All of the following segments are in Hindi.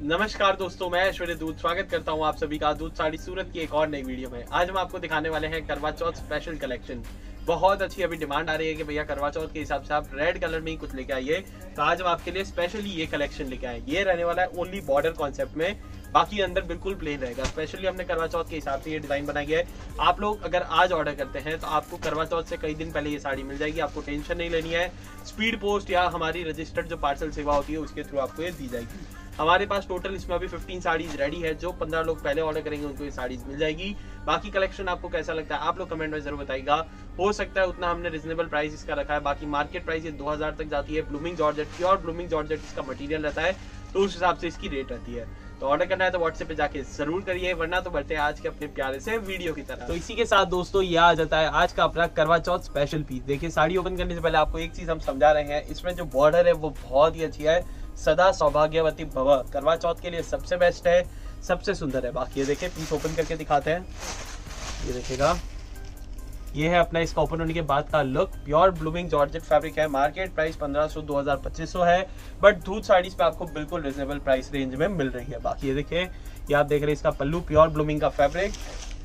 नमस्कार दोस्तों, मैं ऐश्वर्य दूध स्वागत करता हूं आप सभी का दूध साड़ी सूरत की एक और नई वीडियो में। आज हम आपको दिखाने वाले हैं करवा चौथ स्पेशल कलेक्शन। बहुत अच्छी अभी डिमांड आ रही है कि भैया करवा चौथ के हिसाब से आप रेड कलर में ही कुछ लेके आइए, तो आज हम आपके लिए स्पेशली ये कलेक्शन लेके आए। ये रहने वाला है ओनली बॉर्डर कॉन्सेप्ट में, बाकी अंदर बिल्कुल प्लेन रहेगा। स्पेशली हमने करवा चौथ के हिसाब से ये डिजाइन बनाई है। आप लोग अगर आज ऑर्डर करते हैं तो आपको करवा चौथ से कई दिन पहले ये साड़ी मिल जाएगी। आपको टेंशन नहीं लेनी है। स्पीड पोस्ट या हमारी रजिस्टर्ड जो पार्सल सेवा होती है उसके थ्रू आपको ये दी जाएगी। हमारे पास टोटल इसमें अभी 15 साड़ीज रेडी है। जो 15 लोग पहले ऑर्डर करेंगे उनको ये साड़ीज मिल जाएगी। बाकी कलेक्शन आपको कैसा लगता है आप लोग कमेंट में जरूर बताइएगा। हो सकता है उतना हमने रिजनेबल प्राइस इसका रखा है, बाकी मार्केट प्राइस ये 2000 तक जाती है। Blooming georgette, pure blooming georgette इसका मटेरियल रहता है, तो उस हिसाब से इसकी रेट रहती है। तो ऑर्डर करना है तो व्हाट्सएप पे जाके जरूर करिए, वरना तो बढ़ते हैं आज के अपने प्यारे से वीडियो की तरह। तो इसी के साथ दोस्तों ये आ जाता है आज का अपना करवा चौथ स्पेशल पीस। देखिए, साड़ी ओपन करने से पहले आपको एक चीज हम समझा रहे हैं, इसमें जो बॉर्डर है वो बहुत ही अच्छी है। सदा सौभाग्यवती भव करवा चौथ के लिए सबसे बेस्ट है, सबसे सुंदर है। बाकी ये देखिए, पीस ओपन करके दिखाते हैं। ये देखिएगा, ये है अपना इसका ओपन होने के बाद का look. Pure blooming georgette fabric है। मार्केट प्राइस 1500 2000 2500 है, बट दूध साड़ीज पे आपको बिल्कुल रिजनेबल प्राइस रेंज में मिल रही है। बाकी ये देखिए, ये आप देख रहे हैं इसका पल्लू प्योर ब्लूमिंग का फैब्रिक,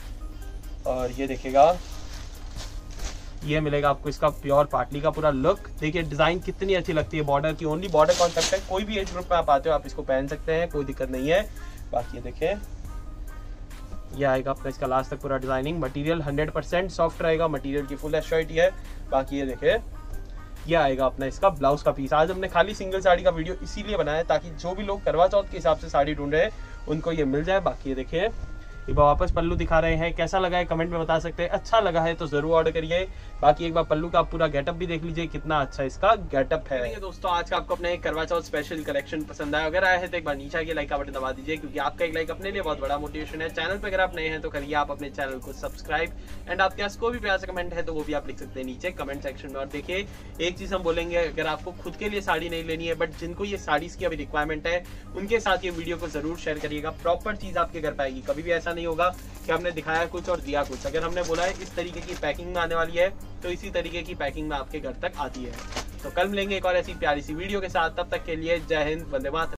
और ये देखिएगा ये मिलेगा आपको इसका प्योर पाटली का पूरा लुक। देखिए डिजाइन कितनी अच्छी लगती है। बॉर्डर की ओनली बॉर्डर कॉन्सेप्ट है। कोई भी एज ग्रुप में आप आते हो आप इसको पहन सकते हैं, कोई दिक्कत नहीं है। बाकी ये देखिए, ये आएगा अपना इसका लास्ट तक पूरा डिजाइनिंग। मटेरियल 100% सॉफ्ट रहेगा, मटेरियल की फुल एश्योरिटी है। बाकी ये देखिए, ये आएगा अपना इसका ब्लाउज का पीस। आज हमने खाली सिंगल साड़ी का वीडियो इसीलिए बनाया ताकि जो भी लोग करवा चौथ के हिसाब से साड़ी ढूंढ रहे हैं उनको ये मिल जाए। बाकी ये देखिए, एक बार वापस पल्लू दिखा रहे हैं। कैसा लगा है कमेंट में बता सकते हैं। अच्छा लगा है तो जरूर ऑर्डर करिए। बाकी एक बार पल्लू का पूरा गेटअप भी देख लीजिए, कितना अच्छा इसका गेटअप है। दोस्तों आज का आपको अपने करवा चौथ स्पेशल कलेक्शन पसंद आया, अगर आया है तो एक बार नीचे आके लाइक का बटन दबा दीजिए, क्योंकि आपका एक लाइक अपने लिए बहुत बड़ा मोटिवेशन है। चैनल पर अगर आप नए हैं तो करिए आप अपने चैनल को सब्सक्राइब। एंड आपके पास कोई भी प्यारा सा कमेंट है तो वो भी आप लिख सकते हैं नीचे कमेंट सेक्शन में। और देखिए, एक चीज हम बोलेंगे, अगर आपको खुद के लिए साड़ी नहीं लेनी है बट जिनको ये साड़ीज की अभी रिक्वायरमेंट है, उनके साथ ये वीडियो को जरूर शेयर करिएगा। प्रॉपर चीज आपके घर पे आएगी। कभी भी ऐसा नहीं होगा कि हमने दिखाया कुछ और दिया कुछ। अगर हमने बोला है इस तरीके की पैकिंग में आने वाली है तो इसी तरीके की पैकिंग में आपके घर तक आती है। तो कल मिलेंगे एक और ऐसी प्यारी सी वीडियो के साथ। तब तक के लिए जय हिंद, वंदे मातरम।